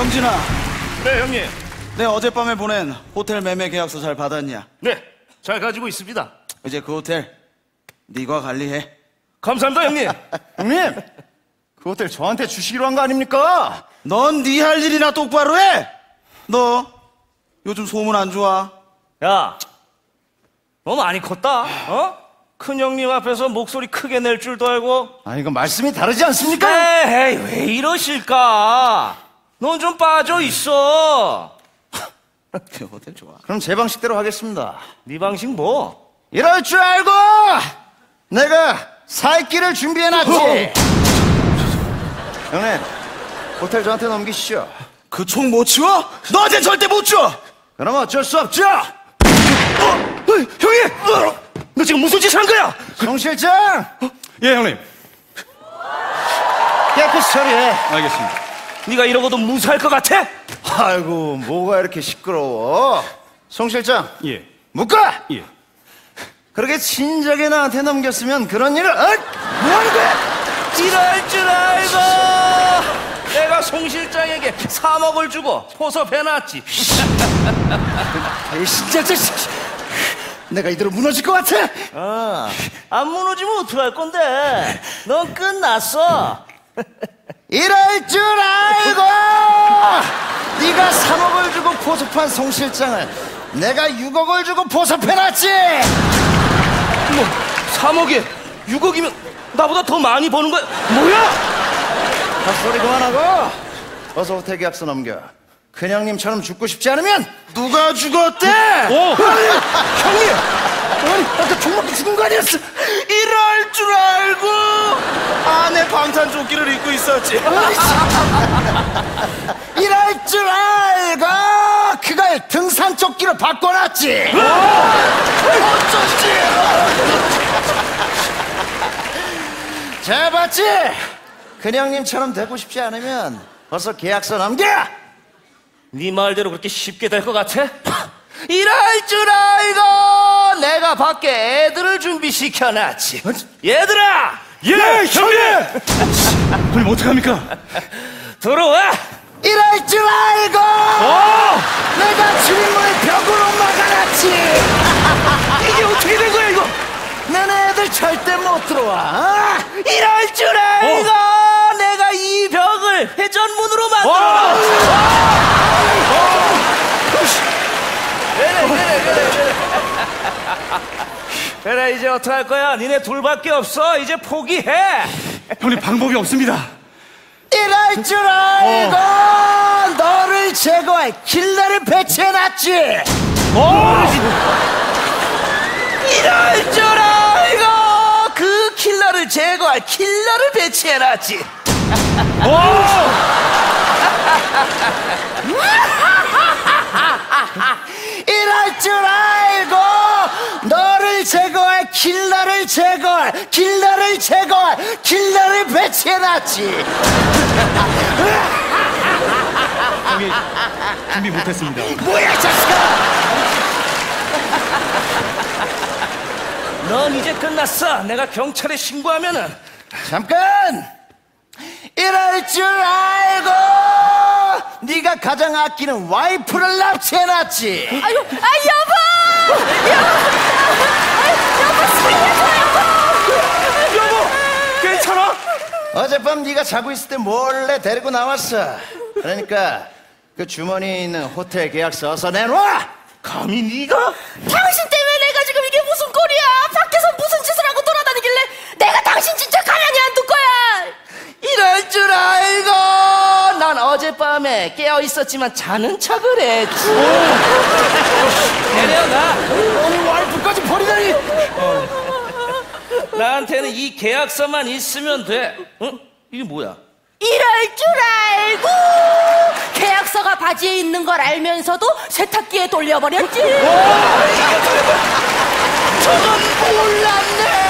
영진아. 네, 형님. 내 어젯밤에 보낸 호텔 매매 계약서 잘 받았냐? 네, 잘 가지고 있습니다. 이제 그 호텔 네가 관리해. 감사합니다, 형님. 형님, 그 호텔 저한테 주시기로 한 거 아닙니까? 넌 네 할 일이나 똑바로 해. 너 요즘 소문 안 좋아? 야, 너 많이 컸다, 어? 큰형님 앞에서 목소리 크게 낼 줄도 알고. 아, 이거 말씀이 다르지 않습니까? 에이, 왜 이러실까? 넌 좀 빠져 있어. 그 호텔 좋아. 그럼 제 방식대로 하겠습니다. 네 방식 뭐? 이럴 줄 알고 내가 살길을 준비해놨지. 형님, 호텔 저한테 넘기시죠. 그 총 못 치워? 너한테 절대 못 줘. 그럼 어쩔 수 없죠. 형님! 너 지금 무슨 짓을 한 거야? 송 실장, 예, 형님. 깨끗이 처리해. 알겠습니다. 네가 이러고도 무사할 것 같아? 아이고, 뭐가 이렇게 시끄러워. 송 실장, 예. 묶어. 예. 그렇게 친절하게 나한테 넘겼으면 그런 일을 뭐 하는 거야? 이럴 줄 알고 내가 송 실장에게 3억을 주고 포섭해놨지. 이 진짜 내가 이대로 무너질 것 같아. 안 무너지면 어떡할 건데? 넌 끝났어. 이럴 줄 알고 네가 3억을 주고 포섭한 송 실장을 내가 6억을 주고 포섭해놨지. 뭐 3억에 6억이면 나보다 더 많이 버는 거야? 뭐야? 헛소리 그만하고 어서 호텔 계약서 넘겨. 큰형님처럼 죽고 싶지 않으면 누가 죽었대? 형님! 아니, 아까 총 맞고 죽은 거 아니었어? 이럴 줄 알고 안에 방탄조끼를 입고 있었지. 이럴 줄 알고 그걸 등산조끼로 바꿔놨지. 어쩐지. 잘 봤지? 큰형님처럼 되고 싶지 않으면 어서 계약서 넘겨. 네 말대로 그렇게 쉽게 될 것 같아? 이럴 줄 알고 내가 밖에 애들을 준비시켜놨지. 얘들아! 예, 형님! 형님, 어떡합니까? 들어와! 이럴 줄 알고 내가 주인문을 벽으로 막아놨지. 이게 어떻게 된 거야 이거? 너네 애들 절대 못 들어와. 이럴 줄 알고 내가 이 벽을 회전문으로 만들어놨지. 그래 이제 어떡할 거야? 니네 둘밖에 없어. 이제 포기해. 형님, 방법이 없습니다. 이럴 줄 알고 너를 제거할 킬러를 배치해놨지. 이럴 줄 알고 그 킬러를 제거할 킬러를 배치해놨지. 이럴 줄 알고 너를 제거할 킬러를 제거할 킬러를 제거할 킬러를 배치해놨지. 형님, 준비 못했습니다. 뭐야 이 자식아. 넌 이제 끝났어. 내가 경찰에 신고하면은. 잠깐. 이럴 줄 알고 네가 가장 아끼는 와이프를 납치해놨지. 아유, 여보! 여보, 살려줘, 여보, 괜찮아? 어젯밤 네가 자고 있을 때 몰래 데리고 나왔어. 그러니까 그 주머니에 있는 호텔 계약서 어서 내놔. 감히 네가? 당신 때문에 내가 지금 이게 무슨 꼴이야? 밖에서 무슨 짓을 하고 돌아다니길래 내가 당신 진짜 가만히 안 둘 거야. 이럴 줄 알고 난 어젯밤에 깨어있었지만 자는 척을 했지. 내려가. 아니 와이프까지 버리다니. 나한테는 이 계약서만 있으면 돼. 응? 이게 뭐야? 이럴 줄 알고 계약서가 바지에 있는 걸 알면서도 세탁기에 돌려버렸지. 저건 몰랐네.